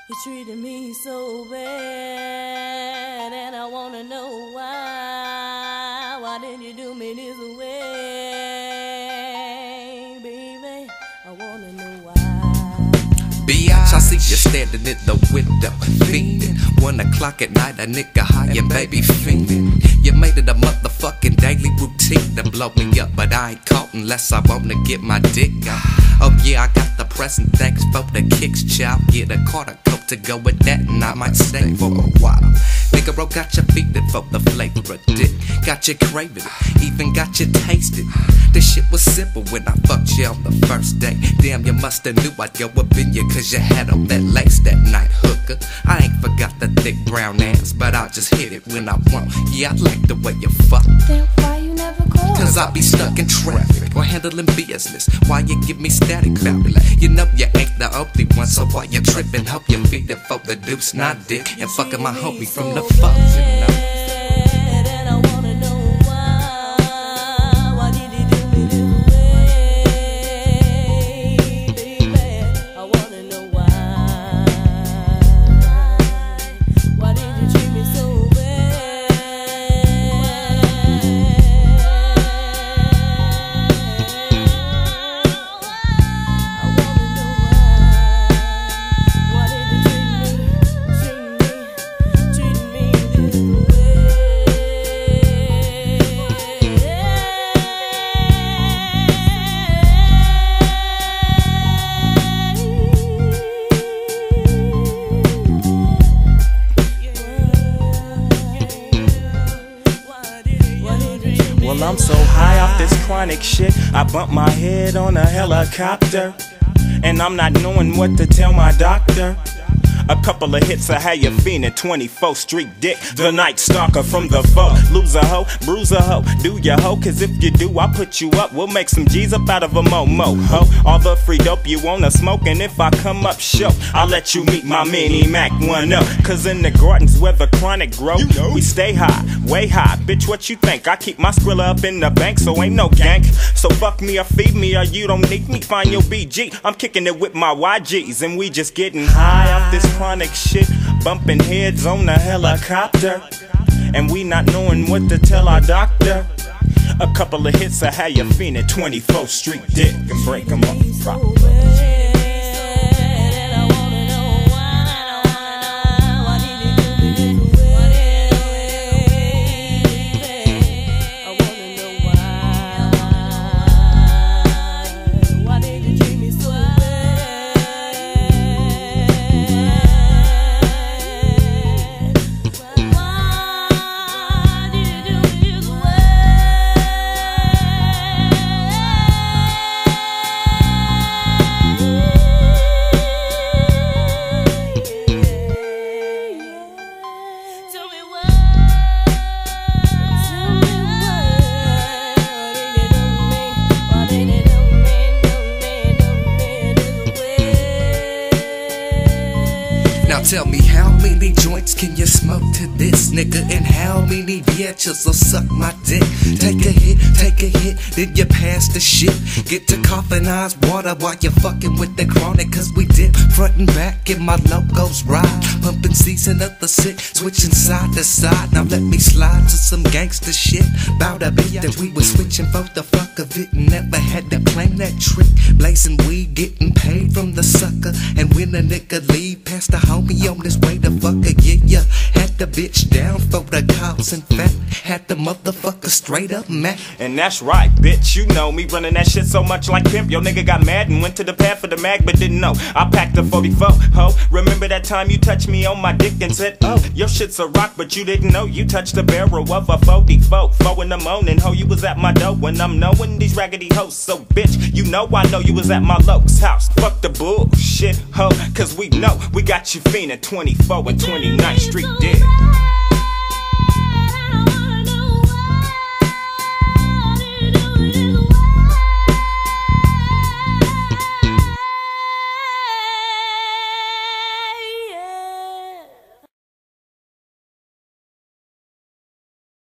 You treated me so bad, and I wanna know why. Why did you do me this way, baby? I wanna know why. Biatch, I see you standing in the window, fiending. 1 o'clock at night, a nigga high and baby fiending. You made it a motherfucking daily routine to blow me up, but I ain't caught unless I wanna get my dick out. Oh yeah, I got the present, thanks for the kicks, child. Get a quarter coat to go with that, and I might stay for a while. Nigga, bro, got you feeding for the flavor of dick. Got you craving it, even got you tasting. This shit was simple when I fucked you on the first day. Damn, you musta knew I'd go up in you, cause you had on that lace that night, hooker. I ain't forgot the thick brown ass, but I'll just hit it when I want. Yeah, I like the way you fuck. Then why you never call? Cause I be stuck in traffic or handling business. Why you give me static fabulous? You know you ain't the only one, so why you trippin'? Hope you feed it for the deuce, not dick. And fucking my homie from the fuck, you know? Well, I'm so high off this chronic shit, I bump my head on a helicopter, and I'm not knowing what to tell my doctor. A couple of hits of how you fiendin', 24th Street Dick, the Night Stalker from the foe. Lose a hoe, bruise a hoe, do ya hoe, cause if you do, I'll put you up. We'll make some G's up out of a mo-mo, ho. All the free dope you wanna smoke, and if I come up show, I'll let you meet my mini Mac 1-up. Cause in the gardens where the chronic grow, we stay high, way high. Bitch, what you think? I keep my Skrilla up in the bank, so ain't no gank. So fuck me or feed me, or you don't need me, find your BG. I'm kicking it with my YGs, and we just getting high off this chronic shit, bumping heads on the helicopter, and we not knowing what to tell our doctor. A couple of hits of how you feelin', 24th Street Dick, and break 'em up proper. Now tell me, how many joints can you smoke to this, nigga? And how many bitches will suck my dick? Take a hit, then you pass the shit. Get to coughing eyes water while you fucking with the chronic. Cause we dip front and back and my logos ride. Pumping season up the sick, switching side to side. Now let me slide to some gangster shit. Bout a beat that we was switching for the fuck of it. Never had to plan that trick. Blazing weed, getting paid from the sucker. And when a nigga leave past the homie on this way to fucker, yeah. Had the bitch down for the cops and fat. Had the motherfucker straight up mad. And that's right, bitch, you know me running that shit so much like pimp. Yo nigga got mad and went to the pad for the mag but didn't know I packed a 44, ho. Remember that time you touched me on my dick and said, oh, your shit's a rock, but you didn't know you touched the barrel of a 44. 4 in the morning, ho, you was at my door when I'm knowing these raggedy hoes. So bitch, you know I know you was at my Loke's house. Fuck the bullshit, ho, cause we know we got you fiendin', 24 and 29th Street Dick.